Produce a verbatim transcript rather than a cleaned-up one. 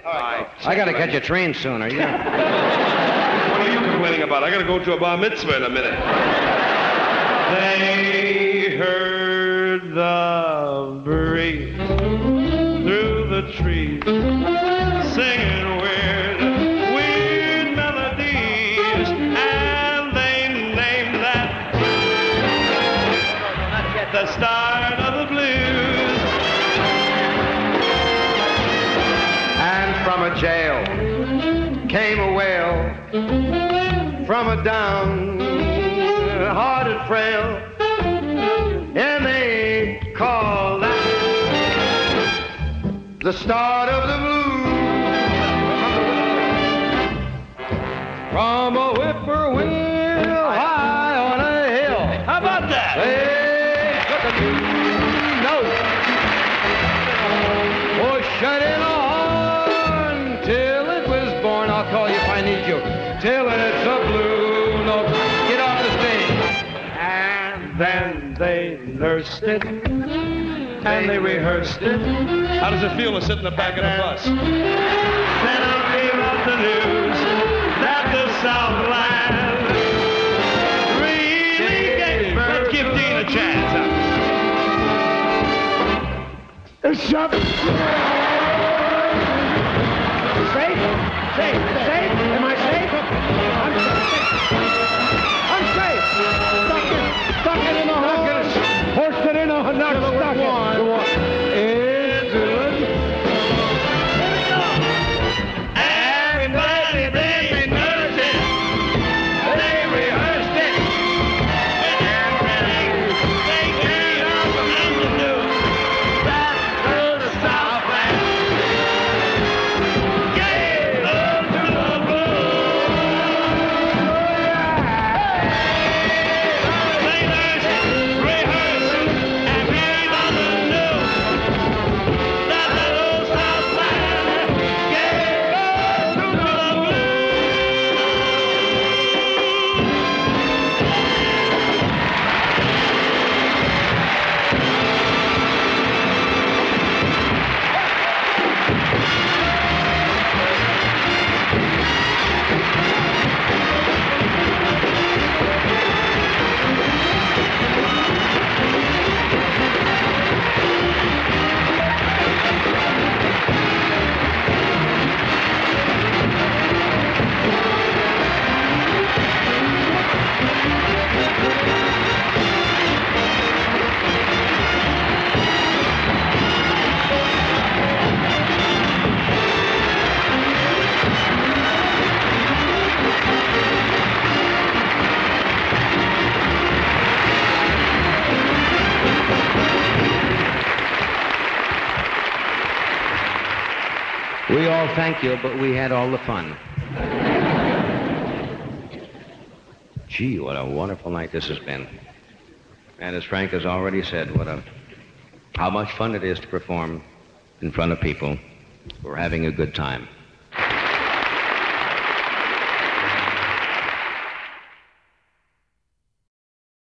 All right. I got to catch a train sooner. Yeah. What are you complaining about? I got to go to a bar mitzvah in a minute. They heard the breeze through the trees, singing weird, weird melodies, and they named that the start of the blues. And from a jail came a wail from a down-hearted frail, and they called that the start of the blues. From a whippoorwill high on a hill. How about that? They took a two note, oh, shut in a horn till it was born. I'll call you if I need you. Till it's a blue note. Get off the stage. And then they nursed it, and they rehearsed it. How does it feel to sit in the back of the bus? Then I gave up the news that the Southland really gave birth. Let's give Dean a chance. It's up. Safe? Safe? Safe? Am I safe? I'm safe. I'm safe. Stuck it. Stuck it in the hole. Forced it in a hole. Not stuck it. Go on. Go on. It's good. Everybody, they nursed it. They rehearsed it. And they gave up the news that the Southland gave up to the blues. They nursed it, rehearsed it, and gave up the news that the Southland gave up to the blues. We all thank you, but we had all the fun. Gee, what a wonderful night this has been. And as Frank has already said, what a how much fun it is to perform in front of people who are having a good time.